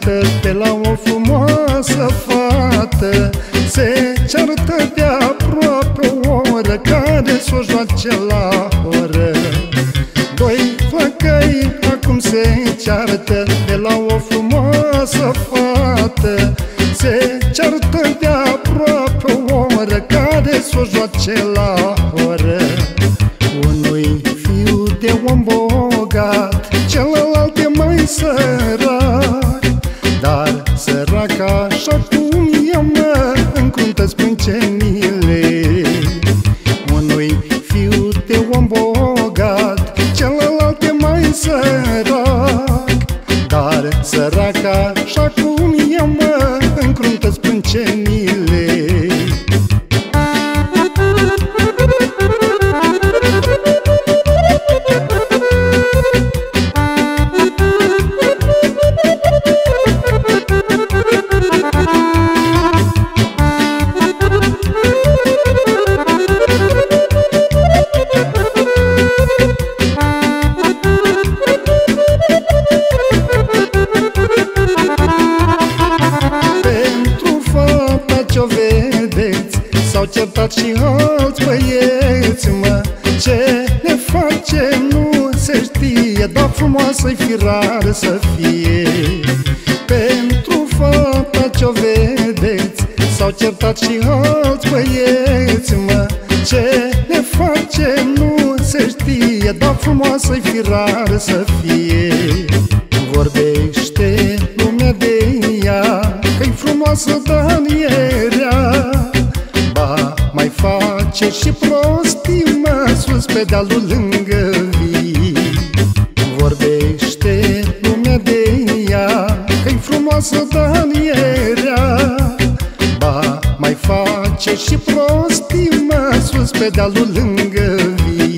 ceartă pe la o frumoasă fată. Se ceartă de aproape o oră, care s-o joace la oră. Doi flăcăi acum se ceartă de la o frumoasă fată. Se ceartă de aproape o oră, care s-o joace la oră. Unui fiu de om bogat, celălalt e mai sărac, dar săraca așa cum e, mă, încruntă sprâncenile. Unui fiu de om bogat, celălalt e mai sărac, dar săraca așa cum e, mă, încruntă sprâncenile. Ce-o vedeți, s-au certat și alți băieți, mă. Ce ne face nu se știe, dar frumoasă-i firar să fie. Pentru fata ce-o vedeți, s-au certat și alți băieți, mă. Ce ne face nu se știe, dar frumoasă-i firar să fie. Vorbește lumea de ea, că-i frumoasă, dar e rea. Ba, mai face și prostii, mă, sus pe dealul lângă vii. Vorbește lumea de ea, că-i frumoasă, dar e rea. Ba, mai face și prostii, mă, sus pe dealul lângă vii.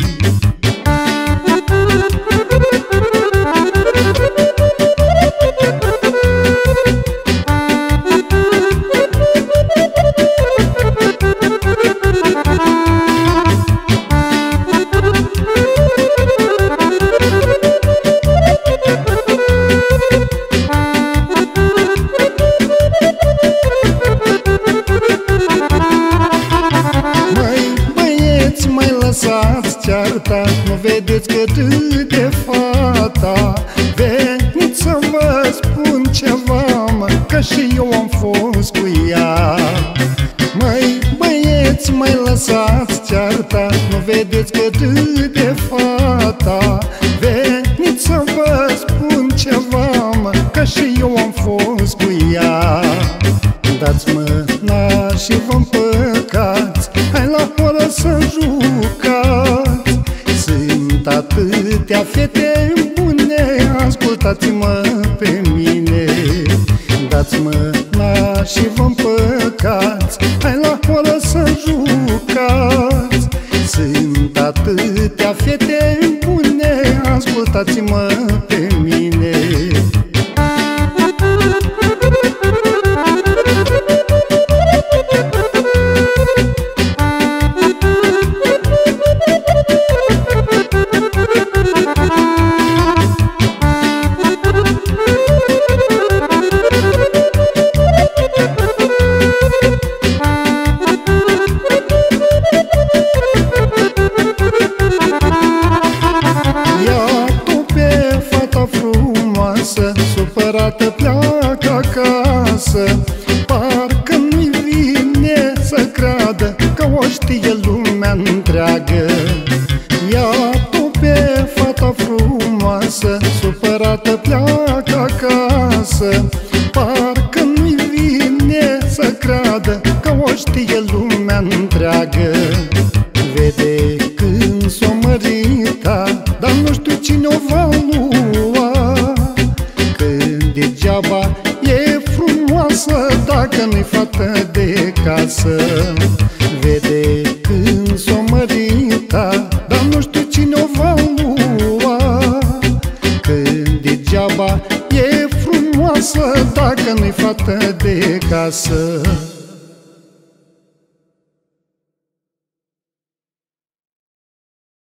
Mai lăsați cearta, nu vedeți că râde fata. Veniți să vă spun ceva, mă, că și eu am fost cu ea. Măi băieți, mai lăsați cearta, nu vedeți că râde fata. Veniți să vă spun ceva, mă, că și eu am fost cu ea. Dați mâna și vă împăcați, hai la oră să jucați. Sunt atâtea fete bune, ascultați-mă pe mine. Dați mâna și vă împăcați, hai la oră să jucați. Sunt atâtea fete bune, ascultați-mă pe mine. Supărată pleacă acasă, parcă nu-i vine să creadă că o știe lumea întreagă. Ia-o pe fata frumoasă, supărată pleacă acasă, parcă nu-i vine să creadă că o știe lumea întreagă. Vede când s-o mărita, dar nu știu cine o va lua. Degeaba e frumoasă dacă nu-i fată de casă. Vede când s-o mărita, dar nu știu cine o va lua. Când degeaba e frumoasă dacă nu-i fată de casă.